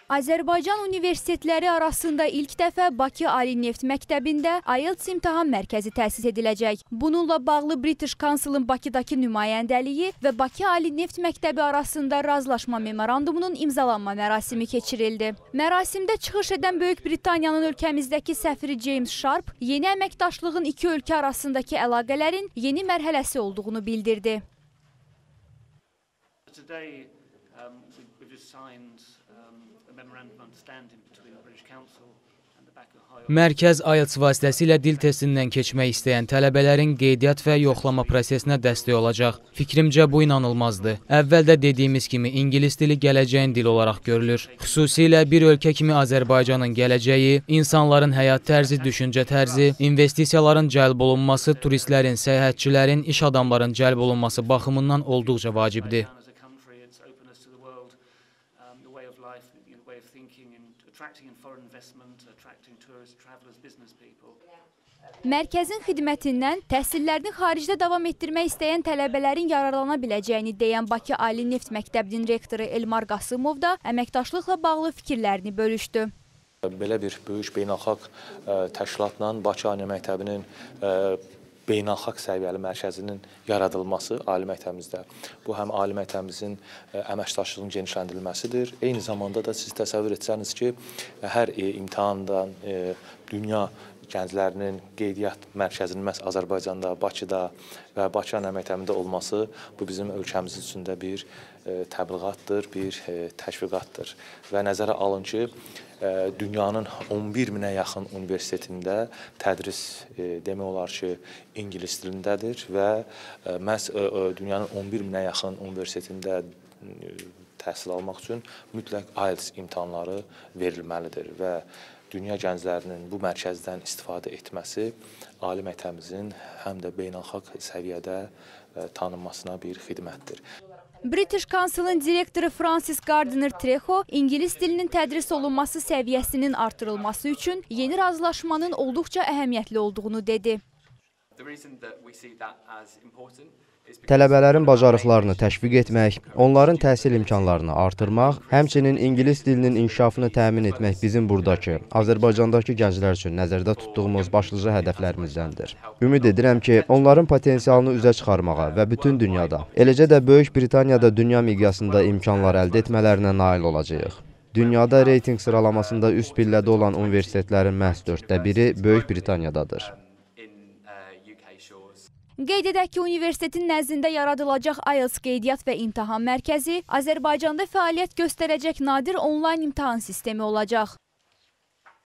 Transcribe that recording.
Azərbaycan universitetləri arasında ilk dəfə Bakı Ali Neft Məktəbində IELTS imtahan mərkəzi təsis ediləcək. Bununla bağlı British Council'ın Bakıdakı nümayəndəliyi və Bakı Ali Neft Məktəbi arasında razılaşma memorandumunun imzalanma mərasimi keçirildi. Mərasimdə çıxış edən Böyük Britaniyanın ölkəmizdəki səfiri James Sharp yeni əməkdaşlığın iki ölkə arasındakı əlaqələrin yeni mərhələsi olduğunu bildirdi. Today, we've just signed a memorandum of understanding between the British Council and the Baku High. Mərkəz IELTS vasitəsilə dil testindən keçmək istəyən tələbələrin qeydiyyat və yoxlama prosesinə dəstək olacaq. Fikrimcə bu inanılmazdır. Əvvəldə dediyimiz kimi ingilis dili gələcəyin dili olaraq görülür. Xüsusilə bir ölkə kimi Azərbaycanın gələcəyi, insanların həyat tərzi, düşüncə tərzi, investisiyaların cəlb olunması, turistlərin, səyahətçilərin, iş adamların cəlb olunması baxımından olduqca vacibdir. Mərkəzin xidmətindən təhsillərini xaricdə davam etdirmək istəyən tələbələrin yararlana biləcəyini deyən Bakı Ali Neft Məktəbinin rektoru Elmar Qasımov da əməkdaşlıqla bağlı fikirlərini bölüşdü. Belə bir böyük beynəlxalq təşkilatla Bakı Ali Məktəbinin beynəlxalq səviyyəli mərkəzinin yaradılması ali məktəbimizdə. Bu həm ali məktəbimizin əməkdaşlığının genişləndirilməsidir. Eyni zamanda da siz təsəvvür etsəniz ki, hər imtahandan dünya gənclərinin qeydiyyat mərkəzinin məhz Azərbaycanda, Bakıda və Bakı Ali Məktəbində olması bu bizim ölkəmiz üçün də bir təbliğatdır, bir təşviqatdır. Və nəzərə alın ki, dünyanın 11 minə yaxın universitetində tədris demək olar ki, ingilis dilindədir və məhz dünyanın 11 minə yaxın universitetində təhsil almaq üçün mütləq IELTS imtahanları verilməlidir və dünya gənclərinin bu mərkəzdən istifadə etməsi ali məktəbimizin həm də beynəlxalq səviyyədə tanınmasına bir xidmətdir. British Council'ın direktoru Francis Gardiner Trejo, ingilis dilinin tədris olunması səviyyəsinin artırılması üçün yeni razılaşmanın olduqca əhəmiyyətli olduğunu dedi. Tələbələrin bacarıqlarını təşviq etmək, onların təhsil imkanlarını artırmaq, həmçinin ingilis dilinin inkişafını təmin etmək bizim buradakı, Azərbaycandakı gənclər üçün nəzərdə tutduğumuz başlıca hədəflərimizdəndir. Ümid edirəm ki, onların potensialını üzə çıxarmağa və bütün dünyada, eləcə də Böyük Britaniyada dünya miqyasında imkanlar əldə etmələrinə nail olacağıq. Dünyada reyting sıralamasında üst pillədə olan universitetlərin məhz 1/4-i Böyük Britaniyadadır. Qeyd edək ki, universitetin nəzdində yaradılacaq IELTS qeydiyyat və imtahan mərkəzi Azərbaycanda fəaliyyət göstərəcək nadir onlayn imtahan sistemi olacaq.